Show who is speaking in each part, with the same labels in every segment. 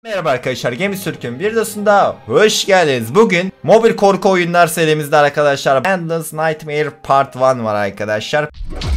Speaker 1: Merhaba arkadaşlar, Games Türk'ün bir videosunda hoş geldiniz. Bugün mobil korku oyunlar serimizde arkadaşlar Endless Nightmare Part 1 var arkadaşlar.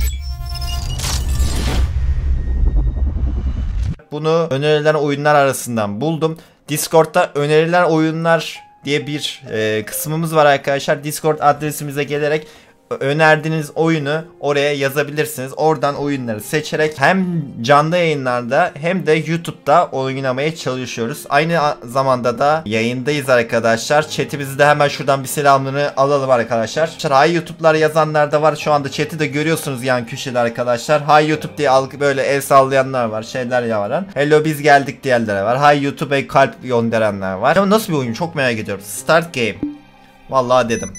Speaker 1: Bunu önerilen oyunlar arasından buldum. Discord'da önerilen oyunlar diye bir kısmımız var arkadaşlar. Discord adresimize gelerek önerdiğiniz oyunu oraya yazabilirsiniz. Oradan oyunları seçerek hem canlı yayınlarda hem de YouTube'da oynamaya çalışıyoruz. Aynı zamanda da yayındayız arkadaşlar. Chat'imizi de hemen şuradan bir selamını alalım arkadaşlar. Hi YouTube'lar yazanlar da var. Şu anda chat'i de görüyorsunuz yan köşede arkadaşlar. Hi YouTube diye böyle el sallayanlar var. Şeyler yaran. Hello biz geldik diyenler var. Hi YouTube'a kalp gönderenler var. Ama nasıl bir oyun çok merak ediyorum. Start game. Vallahi dedim.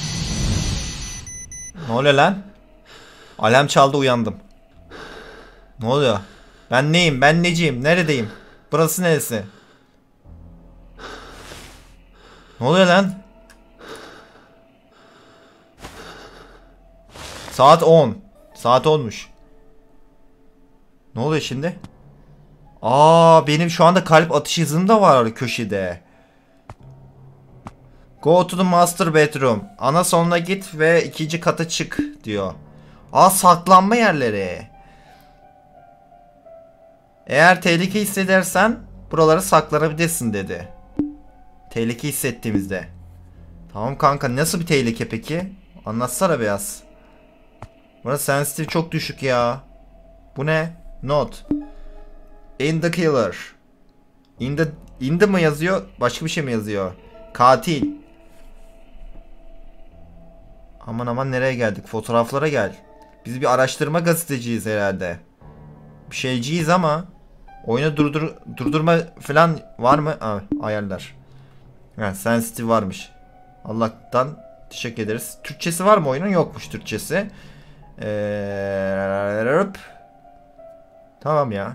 Speaker 1: Ne oluyor lan? Alarm çaldı, uyandım. Ne oluyor? Ben neyim? Ben neciyim? Neredeyim? Burası neresi? Ne oluyor lan? Saat 10. Saat olmuş. Ne oluyor şimdi? Benim şu anda kalp atış hızım da var köşede. Go to the master bedroom. Ana salona git ve ikinci kata çık diyor. Saklanma yerleri. Eğer tehlike hissedersen buralara saklanabilirsin dedi. Tehlike hissettiğimizde. Tamam kanka, nasıl bir tehlike peki? Anlatsana biraz. Burası sensitive çok düşük ya. Bu ne? Not. In the killer. In the mı yazıyor? Başka bir şey mi yazıyor? Katil. Aman aman, nereye geldik? Fotoğraflara gel. Biz bir araştırma gazeteciyiz herhalde. Bir şeyciyiz ama oyunu durdurma falan var mı? Ayarlar. Sensitive varmış. Allah'tan teşekkür ederiz. Türkçesi var mı oyunun? Yokmuş Türkçesi. Tamam ya.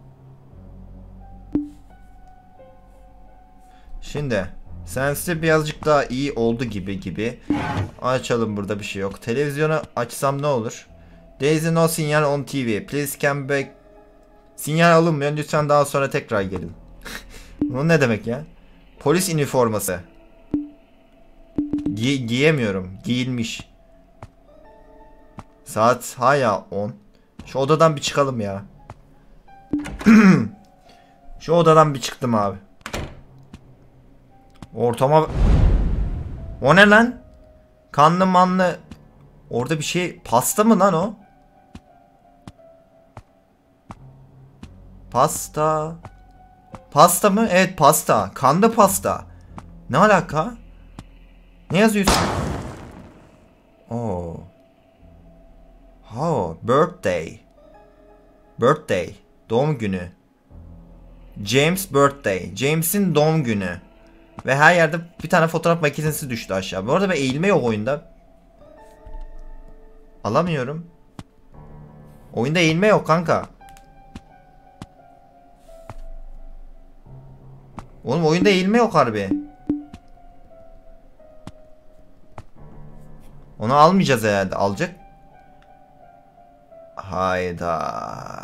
Speaker 1: Şimdi sensitive birazcık daha iyi oldu gibi. Açalım, burada bir şey yok. Televizyonu açsam ne olur? There is no signal on TV. Please come back. Sinyal alınmıyor. Lütfen daha sonra tekrar gelin. Bu ne demek ya? Polis üniforması. Giyemiyorum. Giyilmiş. Saat hala 10. Şu odadan bir çıkalım ya. Şu odadan bir çıktım abi. Ortama... O ne lan? Kanlı manlı. Orada bir şey. Pasta mı lan o? Pasta. Pasta mı? Evet, pasta. Kanlı pasta. Ne alaka? Ne yazıyorsun? Birthday. Birthday. Doğum günü. James birthday. James'in doğum günü. Ve her yerde bir tane fotoğraf makinesi düştü aşağı. Bu arada ben eğilme yok oyunda. Alamıyorum. Oyunda eğilme yok kanka. Oğlum oyunda eğilme yok harbi. Onu almayacağız herhalde. Alacak. Hayda.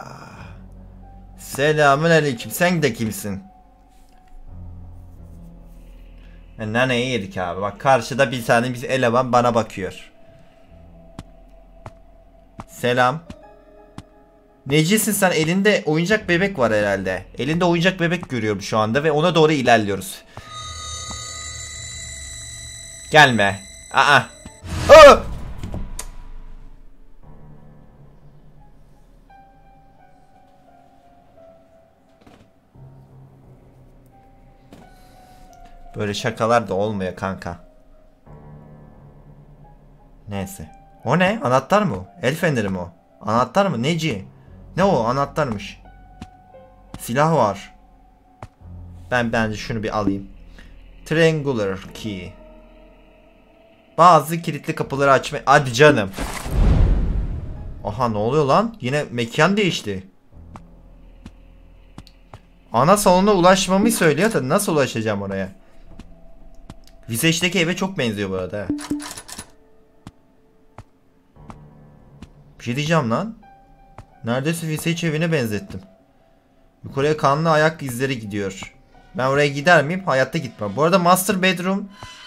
Speaker 1: Selamünaleyküm. Sen de kimsin? Naneyi yedik abi. Bak karşıda bir tane eleman bana bakıyor. Selam. Necisin sen? Elinde oyuncak bebek var herhalde. Elinde oyuncak bebek görüyorum şu anda ve ona doğru ilerliyoruz. Gelme. Aa. Böyle şakalar da olmuyor kanka. Neyse. O ne? Anahtar mı o? El feneri mi o? Anahtar mı? Neci? Ne o? Anahtarmış. Silah var. Ben bence şunu bir alayım. Triangular key. Bazı kilitli kapıları açma. Hadi canım. Aha, ne oluyor lan? Yine mekan değişti. Ana salona ulaşmamı söylüyor da nasıl ulaşacağım oraya? Viseç'teki eve çok benziyor bu arada. Bir şey diyeceğim lan. Neredeyse Viseç evine benzettim. Yukarıya kanlı ayak izleri gidiyor. Ben oraya gider miyim? Hayatta gitmem. Bu arada master bedroom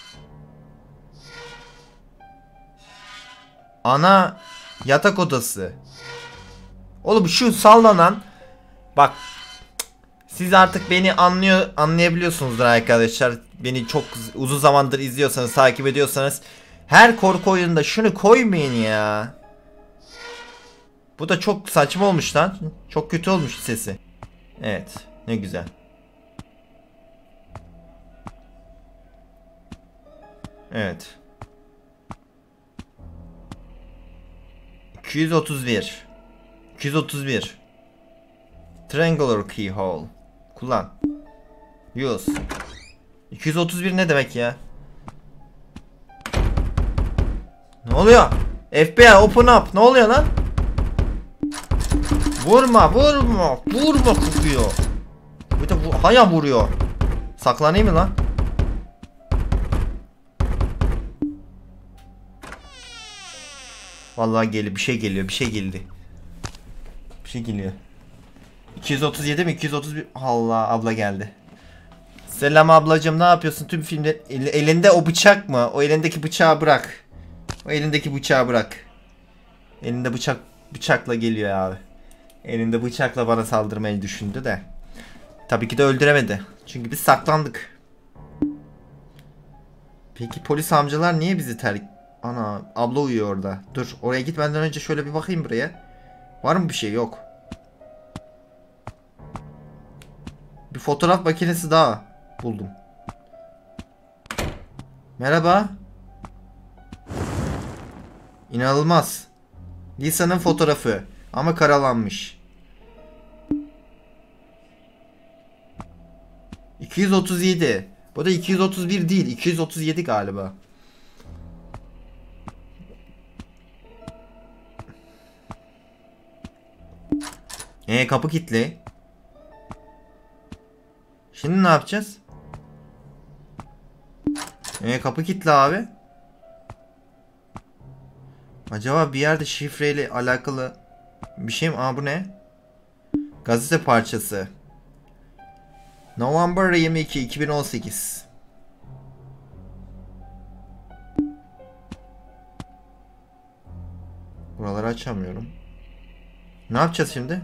Speaker 1: ana yatak odası. Oğlum şu sallanan bak, siz artık beni anlayabiliyorsunuzdur arkadaşlar. Beni çok uzun zamandır izliyorsanız, takip ediyorsanız, her korku oyununda şunu koymayın ya. Bu da çok saçma olmuş lan. Çok kötü olmuş sesi. Evet, ne güzel. Evet. 231. 231. Triangular keyhole. Kullan. Use. 231 ne demek ya? Ne oluyor? FBI open up. Ne oluyor lan? Vurma, vurma. Vurma kokuyor. Bir de haya vuruyor. Saklanayım mı lan? Vallahi geliyor, bir şey geliyor, bir şey geldi. Bir şey geliyor. 237 mi? 231. Allah, abla geldi. Selam ablacığım, ne yapıyorsun? Tüm filmde elinde o bıçak mı? O elindeki bıçağı bırak. O elindeki bıçağı bırak. Elinde bıçakla geliyor abi. Elinde bıçakla bana saldırmayı düşündü de. Tabii ki de öldüremedi. Çünkü biz saklandık. Peki polis amcalar niye bizi terk... Ana, abla uyuyor orada. Dur, oraya gitmeden önce şöyle bir bakayım buraya. Var mı bir şey? Yok. Bir fotoğraf makinesi daha buldum. Merhaba. İnanılmaz. Lisa'nın fotoğrafı ama karalanmış. 237. Bu da 231 değil, 237 galiba. Kapı kilitli. Şimdi ne yapacağız? Kapı kilitli abi. Acaba bir yerde şifreyle alakalı bir şey mi? Aa, bu ne? Gazete parçası. November 22 2018. Buraları açamıyorum. Ne yapacağız şimdi?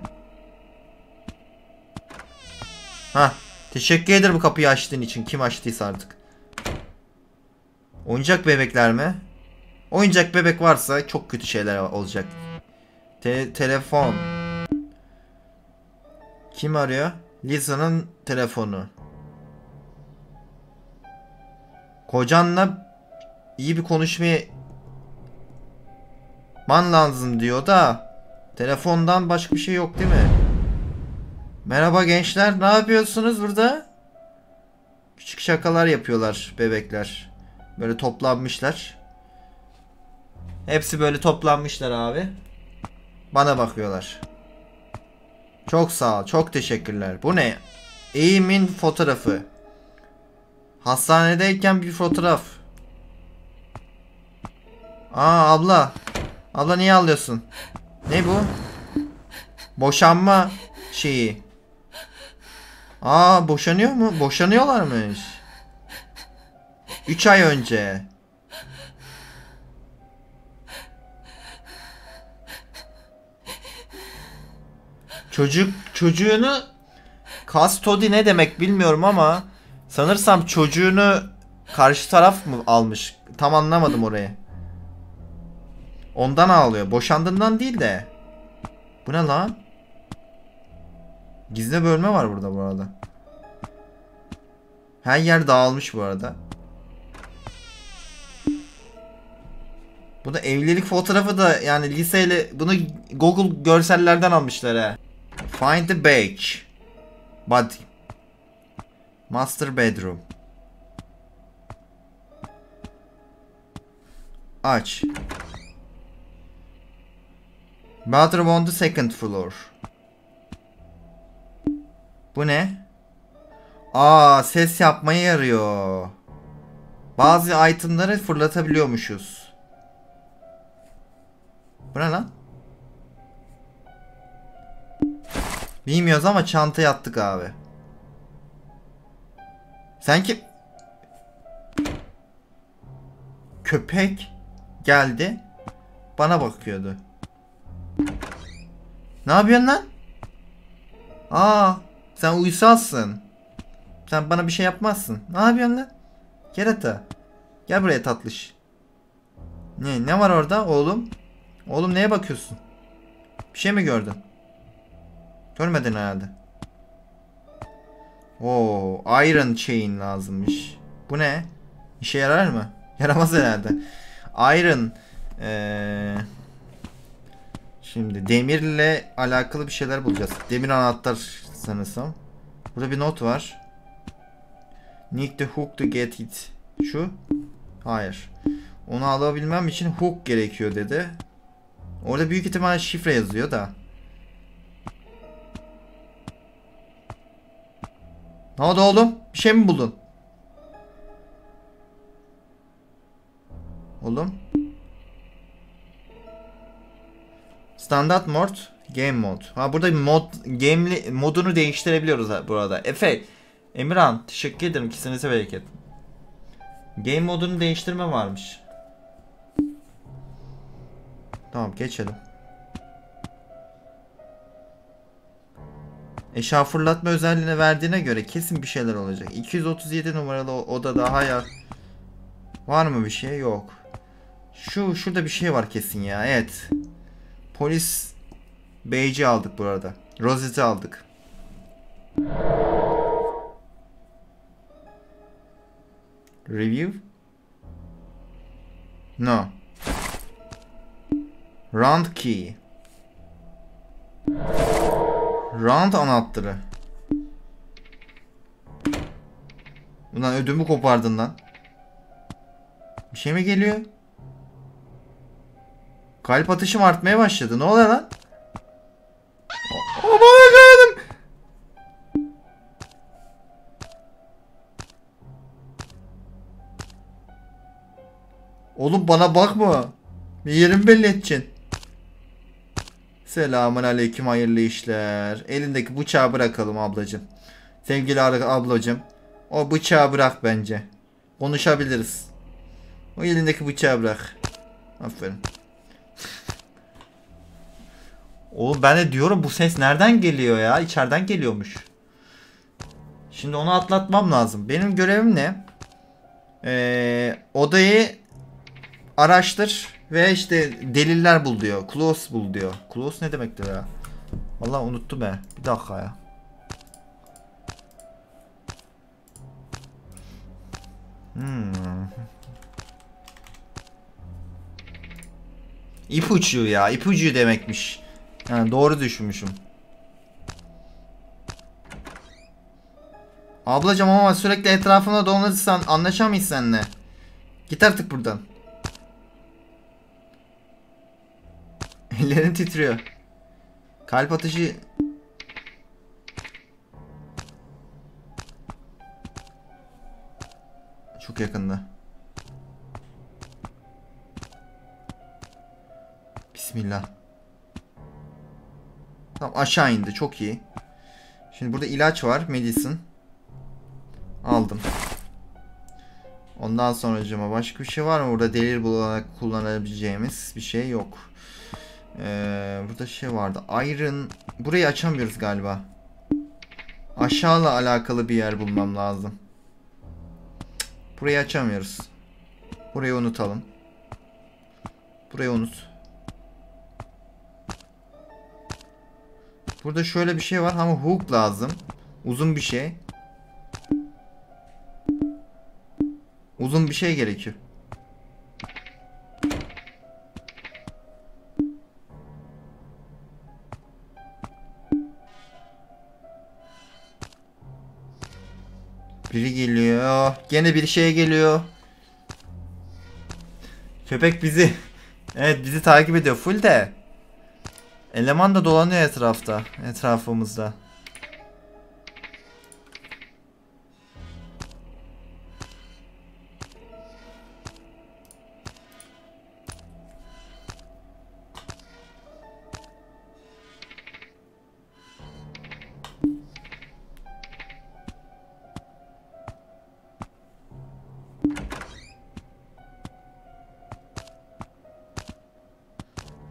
Speaker 1: Ha, teşekkür ederim kapıyı açtığın için. Kim açtıysa artık. Oyuncak bebekler mi? Oyuncak bebek varsa çok kötü şeyler olacak. Telefon. Kim arıyor? Lisa'nın telefonu. Kocanla iyi bir konuşmaya man lazım diyor da telefondan başka bir şey yok değil mi? Merhaba gençler, ne yapıyorsunuz burada? Küçük şakalar yapıyorlar bebekler. Böyle toplanmışlar. Hepsi böyle toplanmışlar abi. Bana bakıyorlar. Çok sağ ol, çok teşekkürler. Bu ne? Eğimin fotoğrafı. Hastanedeyken bir fotoğraf. Aa, abla. Abla niye ağlıyorsun? Ne bu? Boşanma şeyi. Aa, boşanıyor mu? Boşanıyorlarmış. 3 ay önce. Çocuğunu custody ne demek bilmiyorum ama sanırsam çocuğunu karşı taraf mı almış? Tam anlamadım orayı. Ondan ağlıyor. Boşandığından değil de. Bu ne lan? Gizli bölme var burada bu arada. Her yer dağılmış bu arada. Bu da evlilik fotoğrafı da, yani liseyle bunu Google görsellerden almışlar ha. Find the badge. Body. Master bedroom. Aç. Bathroom on the second floor. Bu ne? Aa, ses yapmaya yarıyor. Bazı itemları fırlatabiliyormuşuz. Bu ne lan? Bilmiyoruz ama çantaya attık abi. Sanki köpek geldi. Bana bakıyordu. Ne yapıyorsun lan? Aa, sen uysalsın. Sen bana bir şey yapmazsın. Ne yapıyorsun lan? Kerata. Gel buraya tatlış. Ne var orada oğlum? Oğlum neye bakıyorsun? Bir şey mi gördün? Görmedin herhalde. Oo, Iron Chain lazımmış. Bu ne? İşe yarar mı? Yaramaz herhalde. Iron şimdi demirle alakalı bir şeyler bulacağız. Demir anahtar sanırsam. Burada bir not var. Need the hook to get it. Şu? Hayır. Onu alabilmem için hook gerekiyor dedi. Orada büyük ihtimalle şifre yazıyor da. Ne oldu oğlum? Bir şey mi buldun? Oğlum. Standart mod, game mod. Ha, burada bir modunu değiştirebiliyoruz burada. Efe, Emirhan, teşekkür ederim, kesinize bereket. Game modunu değiştirme varmış. Tamam, geçelim. Eşya fırlatma özelliğine verdiğine göre kesin bir şeyler olacak. 237 numaralı oda daha ya. Var mı bir şey? Yok. Şurada bir şey var kesin ya. Evet. Polis Beyci aldık burada. Rozet'i aldık. Review? No. Round key. Round anahtarı. Ulan ödümü kopardın lan. Bir şey mi geliyor? Kalp atışım artmaya başladı. Ne oluyor lan? Aman Allah'ım. Oğlum bana bakma. Bir yerimi belli edeceksin. Selamun aleyküm, hayırlı işler. Elindeki bıçağı bırakalım ablacım. Sevgili ablacım. O bıçağı bırak bence. Konuşabiliriz. O elindeki bıçağı bırak. Aferin. Oğlum ben de diyorum bu ses nereden geliyor ya? İçeriden geliyormuş. Şimdi onu atlatmam lazım. Benim görevim ne? Odayı araştır ve işte deliller bul diyor. Clues bul diyor. Clues ne demektir ya? Vallahi unuttum be. Bir dakika ya. İpucu ya. İpucu demekmiş. Yani doğru düşünmüşüm. Ablacım ama sürekli etrafında dolanırsan anlaşamayız seninle. Git artık buradan. Ellerin titriyor. Kalp atışı... Çok yakında. Bismillah. Tamam, aşağı indi. Çok iyi. Şimdi burada ilaç var. Medicine. Aldım. Ondan sonracığıma başka bir şey var mı? Burada delil bularak kullanabileceğimiz bir şey yok. Burada şey vardı. Iron. Burayı açamıyoruz galiba. Aşağıla alakalı bir yer bulmam lazım. Burayı açamıyoruz. Burayı unutalım. Burayı unut. Burada şöyle bir şey var ama hook lazım. Uzun bir şey. Uzun bir şey gerekiyor. Biri geliyor. Gene bir şey geliyor. Köpek bizi... Evet, bizi takip ediyor. Full de. Eleman da dolanıyor etrafta. Etrafımızda.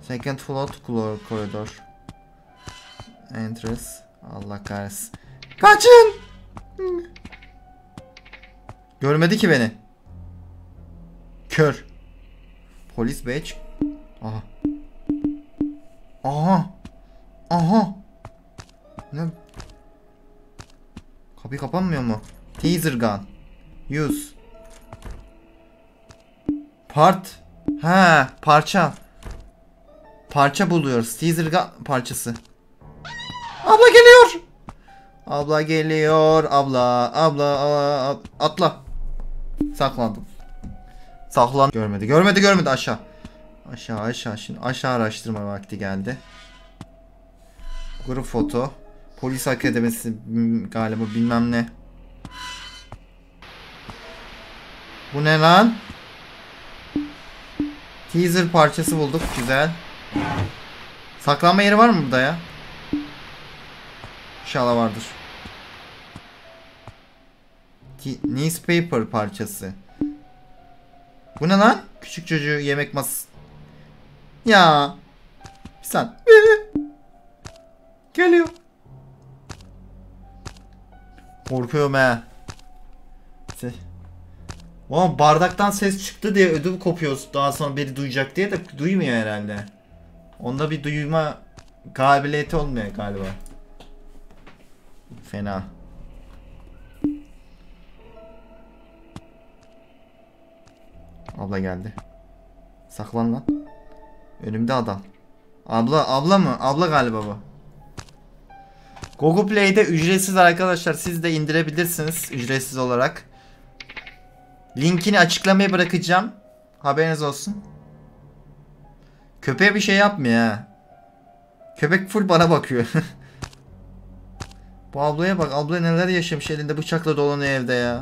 Speaker 1: Second floor corridor. Entrance. Allah kahretsin. Kaçın! Görmedi ki beni. Kör. Polis badge. Aha. Aha. Aha. Ne? Kapı kapanmıyor mu? Taser gun. Use. Part. Ha, parça. Parça buluyoruz. Taser gun parçası. Abla geliyor. Abla geliyor. Abla. Atla. Saklandım. Saklan. Görmedi. Aşağı. Aşağı. Şimdi aşağı araştırma vakti geldi. Grup foto. Polis akademisi galiba, bilmem ne. Bu ne lan? Teaser parçası bulduk. Güzel. Saklanma yeri var mı burada ya? İnşallah vardır. Newspaper parçası. Bu ne lan? Küçük çocuğu yemek masası. Ya. Sen. Geliyor. Korkuyorum he. Oğlum bardaktan ses çıktı diye ödüm kopuyoruz. Daha sonra biri duyacak diye de duymuyor herhalde. Onda bir duyma kabiliyeti olmuyor galiba. Fena. Abla geldi. Saklan lan. Önümde adam. Abla mı? Abla galiba bu. Google Play'de ücretsiz arkadaşlar. Siz de indirebilirsiniz ücretsiz olarak. Linkini açıklamaya bırakacağım. Haberiniz olsun. Köpeğe bir şey yapmıyor ha. Köpek full bana bakıyor. Bu ablaya bak. Abla neler yaşamış, elinde bıçakla dolanıyor evde ya.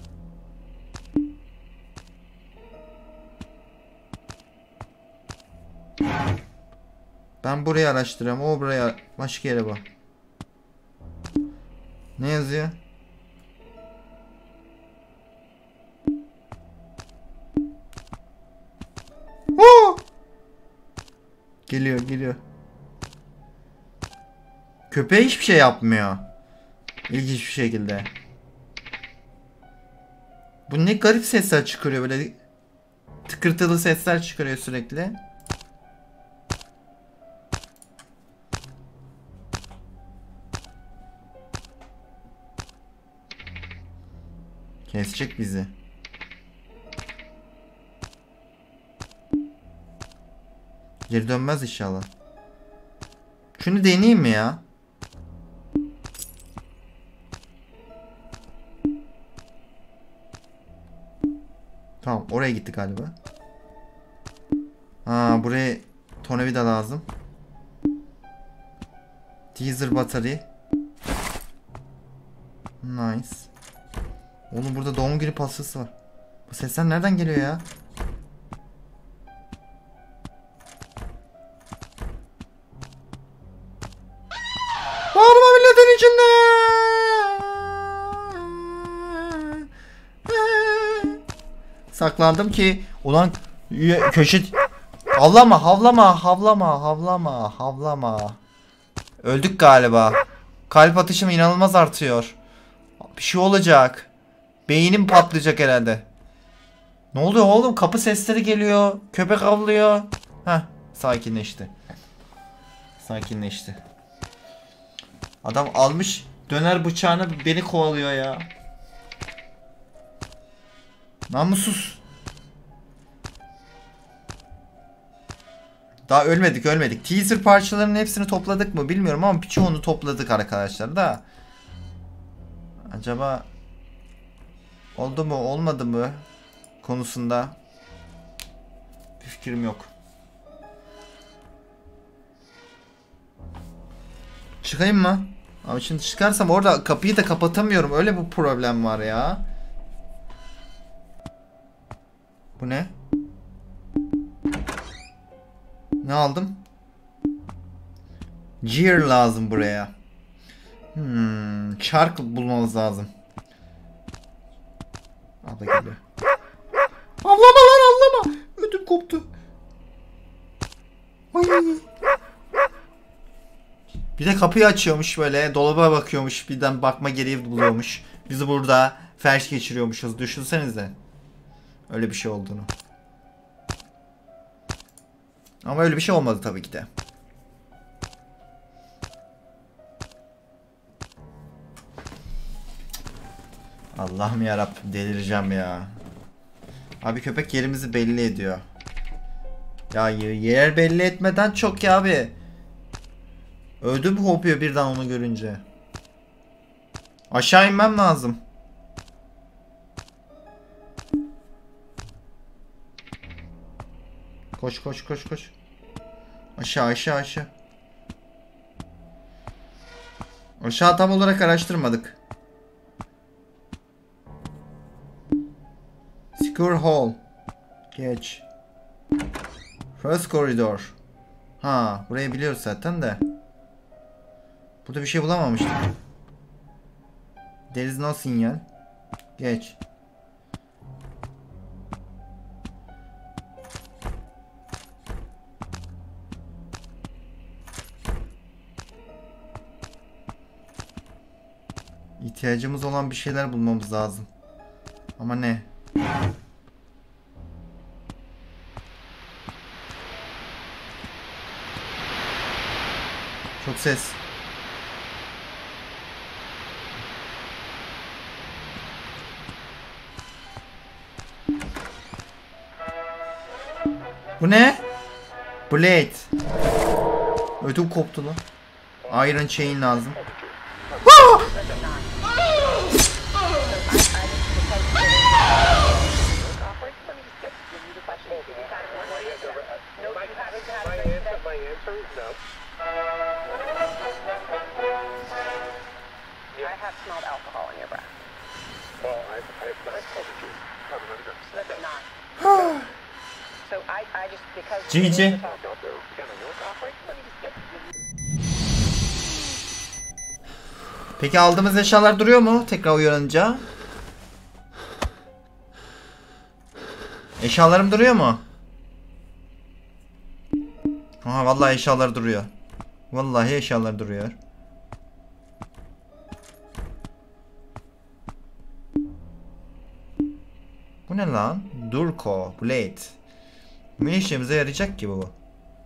Speaker 1: Ben burayı araştırıyorum. O buraya, başka yere bak. Ne yazıyor? Oo! Geliyor. Köpeğe hiçbir şey yapmıyor. İlginç bir şekilde. Bu ne garip sesler çıkarıyor, böyle tıkırtılı sesler çıkarıyor sürekli. Kesecek bizi. Geri dönmez inşallah. Şunu deneyeyim mi ya? Tamam, oraya gitti galiba. Ha, buraya tornavida lazım. Teaser battery. Nice. Oğlum burada doğum günü pastası var. Bu sesler nereden geliyor ya? Bağırma milletin içinde. Saklandım ki ulan köşe. Havlama. Öldük galiba. Kalp atışım inanılmaz artıyor. Bir şey olacak. Beynim patlayacak herhalde. Ne oluyor oğlum? Kapı sesleri geliyor. Köpek avlıyor. Heh, sakinleşti. Adam almış döner bıçağını, beni kovalıyor ya. Namussuz. Daha ölmedik. Teaser parçalarının hepsini topladık mı bilmiyorum ama birçoğunu topladık arkadaşlar da. Acaba oldu mu olmadı mı konusunda bir fikrim yok. Çıkayım mı? Ama şimdi çıkarsam orada kapıyı da kapatamıyorum. Öyle bir problem var ya. Bu ne? Ne aldım? Gear lazım buraya. Çark bulmamız lazım. Abla geliyor. Avlama. Ödüm koptu. Ay. Bir de kapıyı açıyormuş böyle. Dolaba bakıyormuş. Birden bakma gereği buluyormuş. Bizi burada felç geçiriyormuşuz. Düşünsenize. Öyle bir şey olduğunu. Ama öyle bir şey olmadı tabii ki de. Allah'ım yarabbim, delireceğim ya. Abi köpek yerimizi belli ediyor. Ya yer belli etmeden çok ya abi. Ödüm kopuyor birden onu görünce. Aşağı inmem lazım. Koş koş koş koş. Aşağı aşağı aşağı. Aşağı tam olarak araştırmadık. Secure hall. Geç. First corridor. Ha, burayı biliyoruz zaten de. Burada bir şey bulamamıştık. There is no signal. Geç. İhtiyacımız olan bir şeyler bulmamız lazım. Ama ne? Çok ses. Bu ne? Blade. Ödüm koptu lan. Iron Chain lazım. GG. Peki aldığımız eşyalar duruyor mu tekrar uyanınca? Eşyalarım duruyor mu? Aha, vallahi eşyalar duruyor. Vallahi eşyalar duruyor. Bu ne lan? Durko Blade. Ne işimize yarayacak ki bu?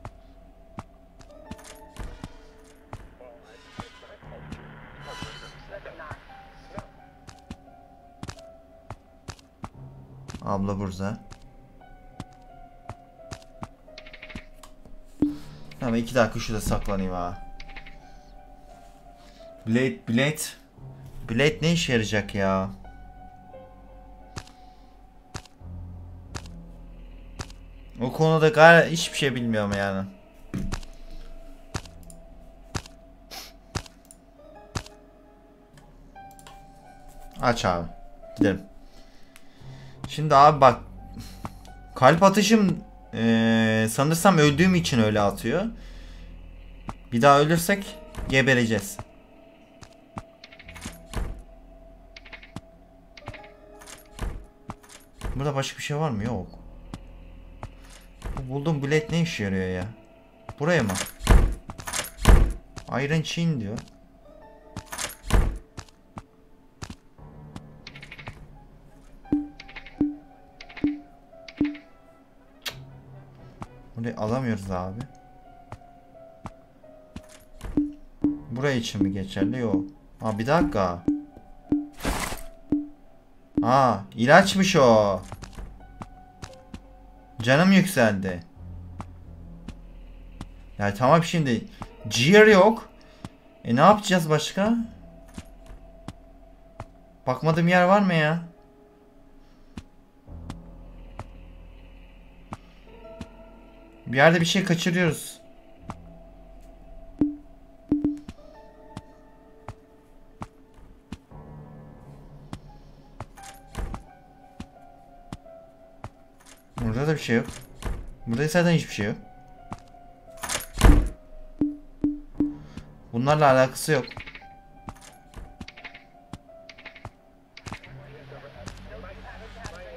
Speaker 1: Abla burada. Ama 2 dakika şurada saklanayım ha. Blade ne işe yarayacak ya? O konuda gayet hiçbir şey bilmiyorum yani. Aç abi. Gidelim. Şimdi abi bak. Kalp atışım sanırsam öldüğüm için öyle atıyor. Bir daha ölürsek gebereceğiz. Burada başka bir şey var mı? Yok. Buldum blade ne işe yarıyor ya? Buraya mı? Iron Chain diyor. Burayı alamıyoruz abi. Buraya için mi geçerli? Yok. Aa, bir dakika. Aa, ilaçmış o. Canım yükseldi. Ya tamam, şimdi ciğer yok. Ne yapacağız başka? Bakmadığım yer var mı ya? Bir yerde bir şey kaçırıyoruz. Burada da bir şey yok. Burada zaten hiçbir şey yok. Bunlarla alakası yok.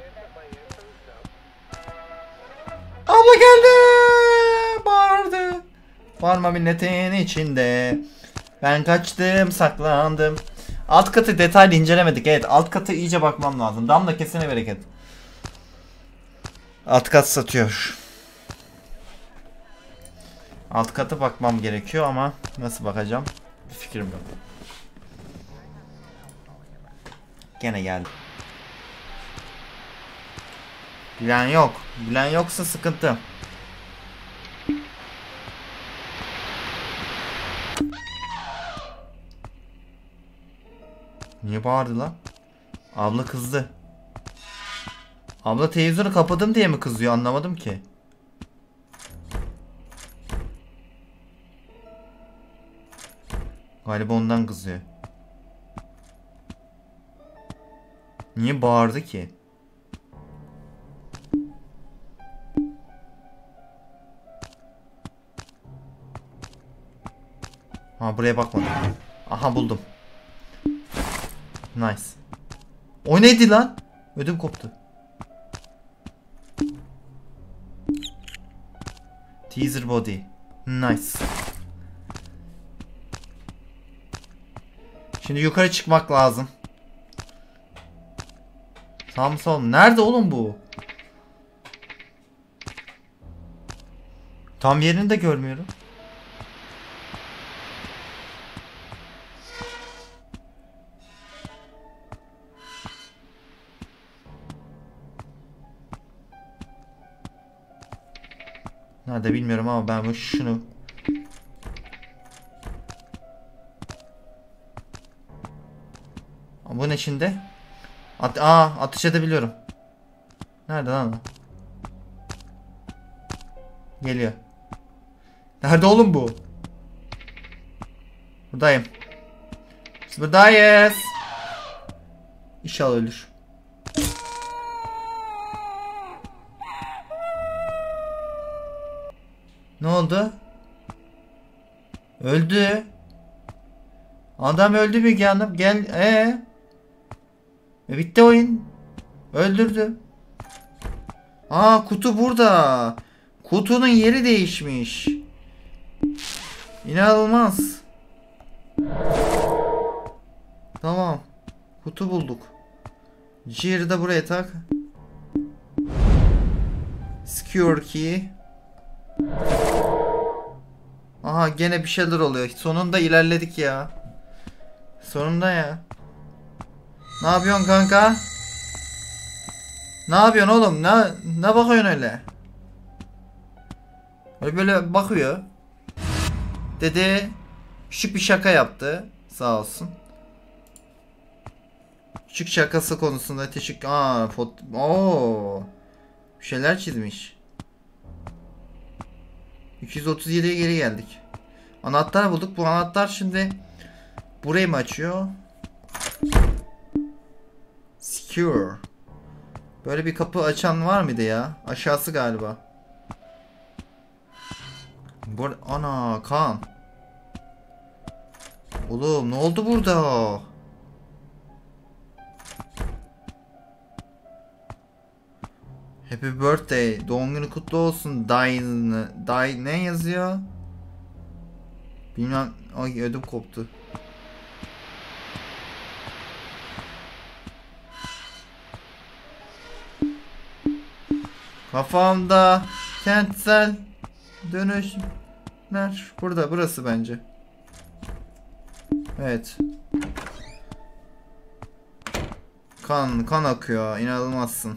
Speaker 1: Abla geldi. Bağırdı. Parma milletin içinde. Ben kaçtım, saklandım. Alt katı detaylı incelemedik. Evet, alt katı iyice bakmam lazım. Damla kesene bereket. Alt kat satıyor. Alt katı bakmam gerekiyor ama nasıl bakacağım? Bir fikrim yok. Gene geldi. Bilen yok. Bilen yoksa sıkıntı. Niye bağırdı lan? Abla kızdı. Abla televizyonu kapadım diye mi kızıyor, anlamadım ki. Galiba ondan kızıyor. Niye bağırdı ki? Ha, buraya bakmadım. Aha, buldum. Nice. O neydi lan? Ödüm koptu. Teaser body. Nice. Şimdi yukarı çıkmak lazım. Sağ mı sol mu? Nerede oğlum bu? Tam yerini de görmüyorum. Nerede bilmiyorum ama ben şunu... Bu ne şimdi? Atış edebiliyorum. Nerede lan o? Geliyor. Nerede oğlum bu? Buradayım. Biz buradayız. İnşallah ölür. Ne oldu? Öldü. Adam öldü Müge Hanım. Gel. Bitti oyun. Öldürdü. Kutu burada. Kutunun yeri değişmiş. İnanılmaz. Tamam. Kutu bulduk. Ciğeri de buraya tak. Secure key. Aha, gene bir şeyler oluyor. Sonunda ilerledik ya. Sonunda ya. Ne yapıyorsun kanka? Ne yapıyorsun oğlum? Ne bakıyorsun öyle? Böyle bakıyor. Dede küçük bir şaka yaptı. Sağ olsun. Küçük şakası konusunda teşekkür... Bir şeyler çizmiş. 237'ye geri geldik. Anahtar bulduk. Bu anahtar şimdi burayı mı açıyor? Secure. Böyle bir kapı açan var mıydı ya? Aşağısı galiba. Ana kan. Oğlum ne oldu burada? Happy birthday. Doğum günü kutlu olsun. Die ne yazıyor? Bilmem. Ay, ödüm koptu. Kafamda kentsel dönüşler. Burası bence. Evet. Kan akıyor. İnanılmazsın.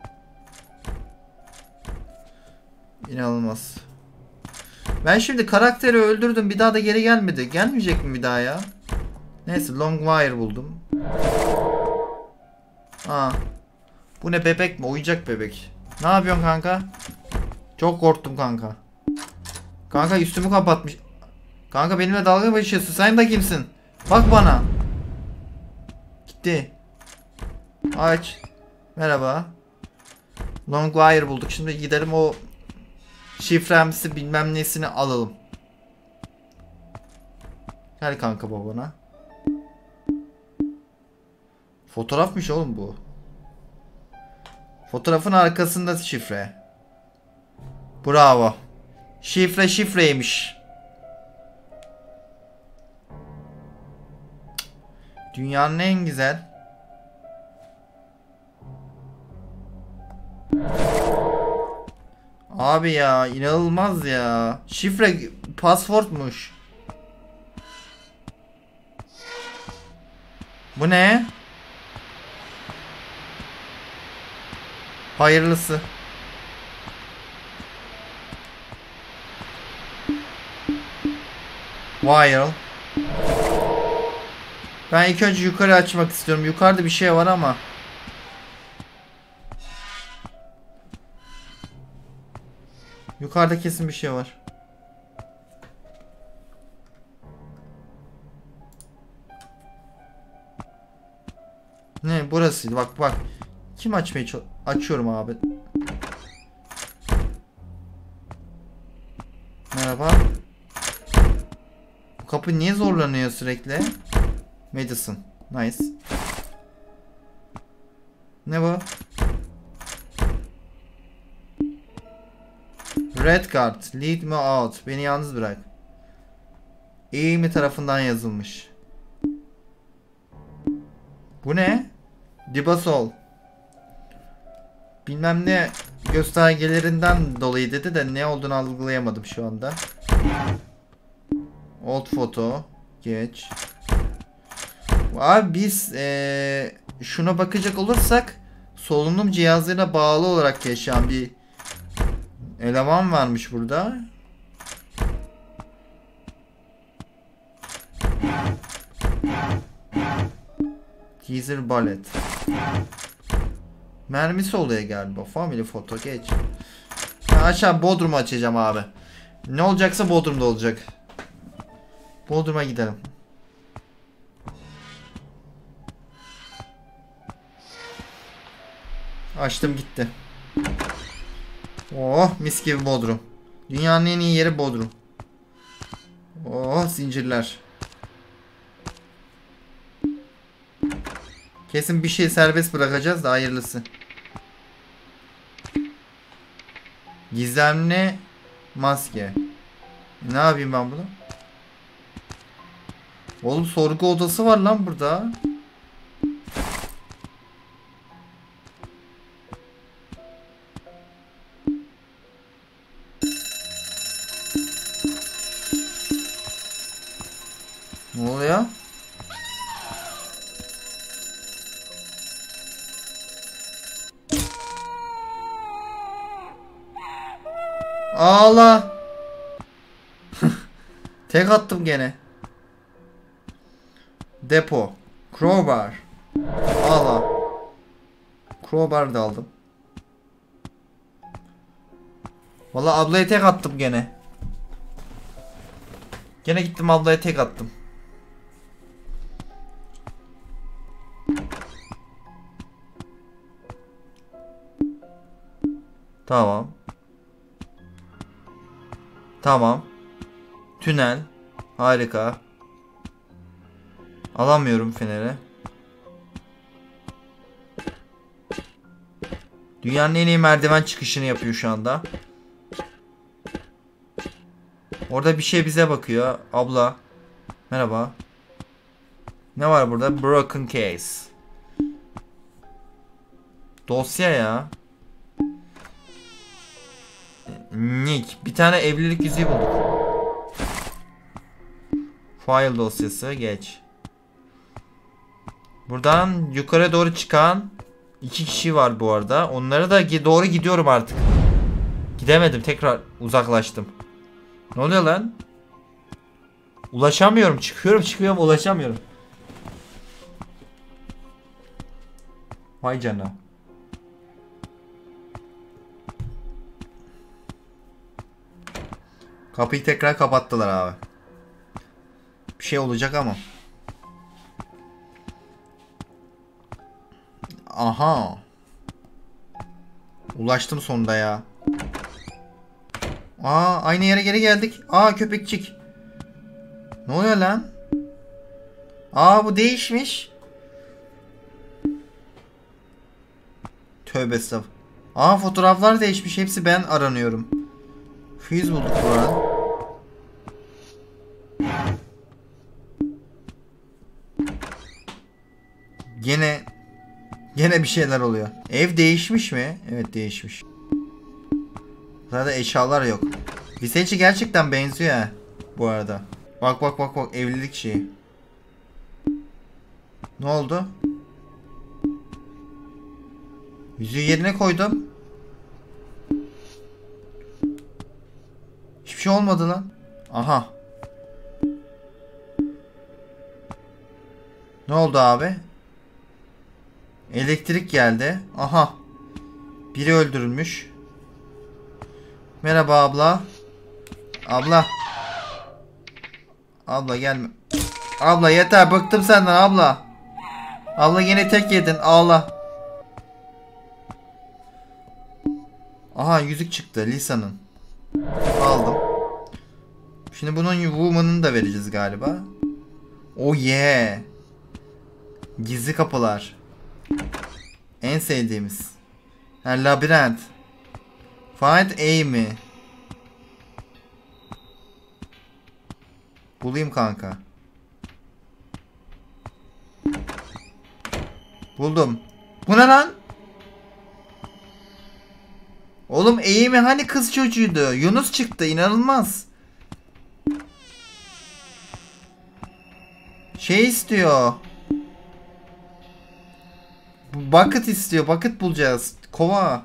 Speaker 1: İnanılmaz. Ben şimdi karakteri öldürdüm. Bir daha da geri gelmedi. Gelmeyecek mi bir daha ya? Neyse, long wire buldum. Bu ne, bebek mi? Oyuncak bebek. Ne yapıyorsun kanka? Çok korktum kanka. Kanka üstümü kapatmış. Kanka benimle dalga mı geçiyorsun? Sen de kimsin? Bak bana. Gitti. Aç. Merhaba. Long wire bulduk. Şimdi gidelim o şifremsi bilmem nesini alalım. Gel kanka babana. Fotoğrafmış oğlum bu. Fotoğrafın arkasında şifre. Bravo. Şifreymiş. Dünyanın en güzel. Abi ya inanılmaz ya. Şifre passportmuş. Bu ne? Hayırlısı. Viral. Ben ilk önce yukarı açmak istiyorum. Yukarıda bir şey var ama. Yukarıda kesin bir şey var. Ne burasıydı bak bak. Kim açmaya açıyorum abi. Merhaba. Bu kapı niye zorlanıyor sürekli? Medicine. Nice. Ne bu? Red card. Lead me out. Beni yalnız bırak. Amy tarafından yazılmış. Bu ne? Dibasol. Bilmem ne göstergelerinden dolayı dedi de ne olduğunu algılayamadım şu anda. Old photo. Geç. Abi biz şuna bakacak olursak solunum cihazlarına bağlı olarak yaşayan bir eleman varmış burada. Teaser ballet. Mermisi oluyor galiba. Family photo geç. Ben aşağı Bodrum'u açacağım abi. Ne olacaksa Bodrum'da olacak. Bodrum'a gidelim. Açtım gitti. Oh mis gibi Bodrum. Dünyanın en iyi yeri Bodrum. Oh zincirler. Kesin bir şey serbest bırakacağız da hayırlısı. Gizemli maske. Ne yapayım ben bunu? Oğlum sorgu odası var lan burada. Ne oluyor? Ağla. Tek attım gene. Depo. Crowbar. Ağla. Crowbar da aldım. Vallahi ablaya tek attım gene. Gene gittim ablaya tek attım. Tamam. Tamam. Tünel. Harika. Alamıyorum feneri. Dünyanın en iyi merdiven çıkışını yapıyor şu anda. Orada bir şey bize bakıyor. Abla. Merhaba. Ne var burada? Broken case. Dosya ya. Nick. Bir tane evlilik yüzüğü bulduk. File dosyası. Geç. Buradan yukarı doğru çıkan 2 kişi var bu arada. Onlara da doğru gidiyorum artık. Gidemedim. Tekrar uzaklaştım. Ne oluyor lan? Ulaşamıyorum. Çıkıyorum ulaşamıyorum. Vay canına. Kapıyı tekrar kapattılar abi. Bir şey olacak ama. Aha. Ulaştım sonunda ya. Aa aynı yere geri geldik. Aa köpekçik. Ne oluyor lan? Aa bu değişmiş. Tövbe estağfurullah. Aa fotoğraflar değişmiş. Hepsi ben aranıyorum. Fuse bulduk bu arada. Gene bir şeyler oluyor. Ev değişmiş mi? Evet değişmiş. Zaten eşyalar yok. Visage'e gerçekten benziyor ha. Bu arada. Bak bak bak bak evlilik şeyi. Ne oldu? Yüzüğü yerine koydum. Hiçbir şey olmadı lan. Aha. Ne oldu abi? Elektrik geldi. Aha. Biri öldürülmüş. Merhaba abla. Abla. Abla gelme. Abla yeter bıktım senden abla. Abla yine tek yedin ağla. Aha yüzük çıktı Lisa'nın. Aldım. Şimdi bunun woman'ını da vereceğiz galiba. Oh yeah. Gizli kapılar. En sevdiğimiz. Ha, labirent. Find Amy. Bulayım kanka. Buldum. Bu ne lan? Oğlum Amy hani kız çocuğuydu. Yunus çıktı inanılmaz. Şey istiyor. Bucket istiyor. Bucket bulacağız. Kova.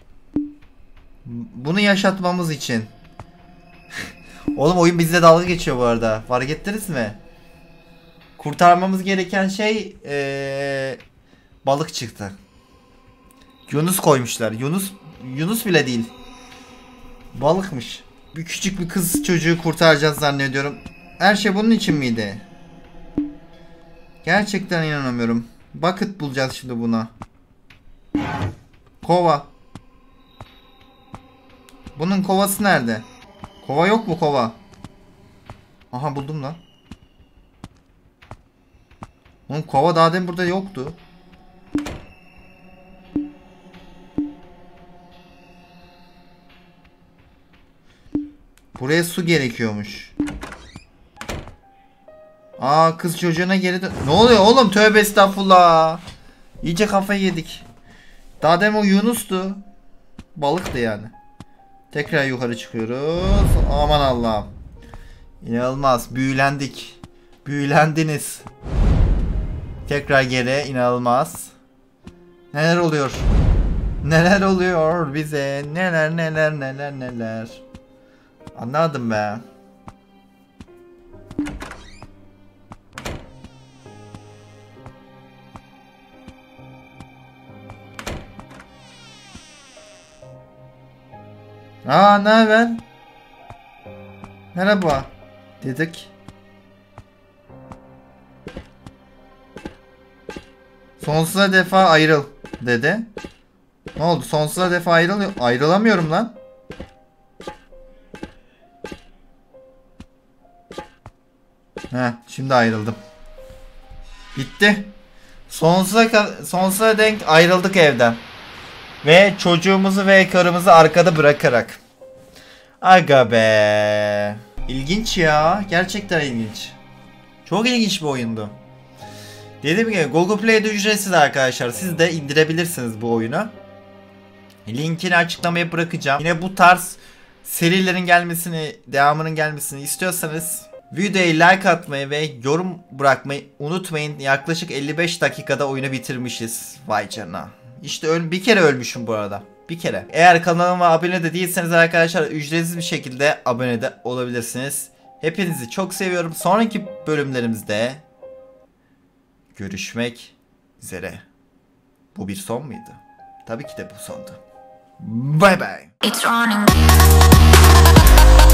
Speaker 1: Bunu yaşatmamız için. Oğlum oyun bizle dalga geçiyor bu arada. Fark ettiniz mi? Kurtarmamız gereken şey balık çıktı. Yunus koymuşlar. Yunus bile değil. Balıkmış. Bir küçük bir kız çocuğu kurtaracağız zannediyorum. Her şey bunun için miydi? Gerçekten inanamıyorum. Bucket bulacağız şimdi buna. Kova. Bunun kovası nerede? Kova yok mu kova? Aha buldum lan. Oğlum kova daha demin burada yoktu. Buraya su gerekiyormuş. Aa kız çocuğuna geri dön. Ne oluyor oğlum? Tövbe estağfurullah. İyice kafayı yedik. Daha demin o Yunus'tu. Balıktı yani. Tekrar yukarı çıkıyoruz. Aman Allah'ım. İnanılmaz. Büyülendik. Büyülendiniz. Tekrar geri. İnanılmaz. Neler oluyor? Neler oluyor bize? Neler neler neler neler. Anladım be. Aa ne haber? Merhaba dedik. Sonsuza defa ayrıl dedi. Ne oldu? Sonsuza defa ayrılamıyorum lan. Heh, şimdi ayrıldım. Bitti. Sonsuza denk ayrıldık evden. Ve çocuğumuzu ve karımızı arkada bırakarak. Aga be. İlginç ya. Gerçekten ilginç. Çok ilginç bir oyundu. Dediğim gibi Google Play'de ücretsiz arkadaşlar. Siz de indirebilirsiniz bu oyunu. Linkini açıklamaya bırakacağım. Yine bu tarz serilerin gelmesini, devamının gelmesini istiyorsanız videoya like atmayı ve yorum bırakmayı unutmayın. Yaklaşık 55 dakikada oyunu bitirmişiz. Vay canına. İşte bir kere ölmüşüm bu arada. Bir kere. Eğer kanalıma abone de değilseniz arkadaşlar ücretsiz bir şekilde abone de olabilirsiniz. Hepinizi çok seviyorum. Sonraki bölümlerimizde görüşmek üzere. Bu bir son muydu? Tabii ki de bu sondu. Bye bye.